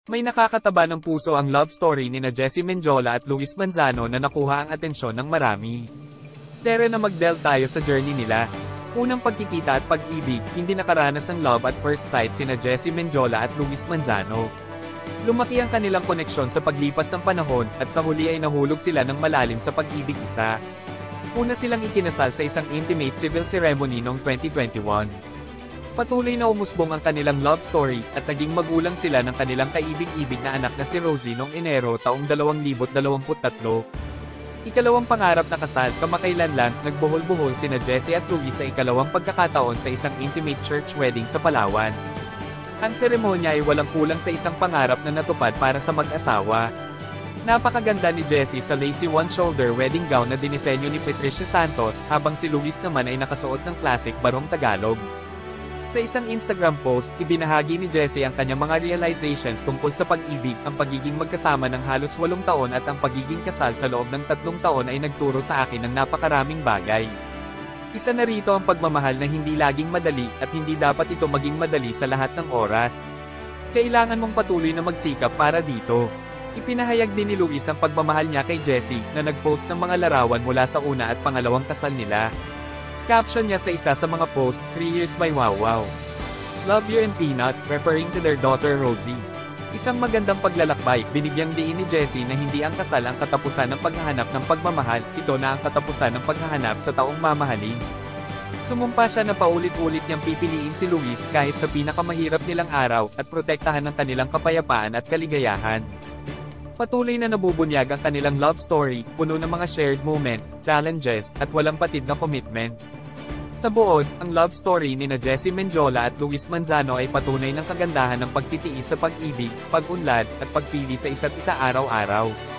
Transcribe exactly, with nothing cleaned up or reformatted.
May nakakataba ng puso ang love story ni na Jessie Mendiola at Luis Manzano na nakuha ang atensyon ng marami. Tara na mag-delve tayo sa journey nila. Unang pagkikita at pag-ibig, hindi nakaranas ng love at first sight sina Jessie Mendiola at Luis Manzano. Lumaki ang kanilang koneksyon sa paglipas ng panahon, at sa huli ay nahulog sila ng malalim sa pag-ibig isa. Una silang ikinasal sa isang intimate civil ceremony noong twenty twenty-one. Patuloy na umusbong ang kanilang love story, at naging magulang sila ng kanilang kaibig-ibig na anak na si Rosie noong Enero taong dalawang libo't dalawampu't tatlo. Ikalawang pangarap na kasal, kamakailan lang, nagbuhol-buhol sina Jessie at Luis sa ikalawang pagkakataon sa isang intimate church wedding sa Palawan. Ang seremonya ay walang kulang sa isang pangarap na natupad para sa mag-asawa. Napakaganda ni Jessie sa lacy one-shoulder wedding gown na dinisenyo ni Patricia Santos, habang si Luis naman ay nakasuot ng classic barong Tagalog. Sa isang Instagram post, ibinahagi ni Jessie ang kanyang mga realizations tungkol sa pag-ibig, ang pagiging magkasama ng halos walong taon at ang pagiging kasal sa loob ng tatlong taon ay nagturo sa akin ng napakaraming bagay. Isa na rito ang pagmamahal na hindi laging madali, at hindi dapat ito maging madali sa lahat ng oras. Kailangan mong patuloy na magsikap para dito. Ipinahayag din ni Luis ang pagmamahal niya kay Jessie, na nag-post ng mga larawan mula sa una at pangalawang kasal nila. Caption niya sa isa sa mga post, three years by Wow Wow. Love you and Peanut, referring to their daughter Rosie. Isang magandang paglalakbay, binigyang diin ni Jessie na hindi ang kasal ang katapusan ng paghahanap ng pagmamahal, ito na ang katapusan ng paghahanap sa taong mamahalin. Sumumpa siya na paulit-ulit niyang pipiliin si Luis kahit sa pinakamahirap nilang araw, at protektahan ng kanilang kapayapaan at kaligayahan. Patuloy na nabubunyag ang kanilang love story, puno ng mga shared moments, challenges, at walang patid na commitment. Sa buod, ang love story ni na Jessie Mendiola at Luis Manzano ay patunay ng kagandahan ng pagtitiis sa pag-ibig, pag-unlad, at pagpili sa isa't isa araw-araw.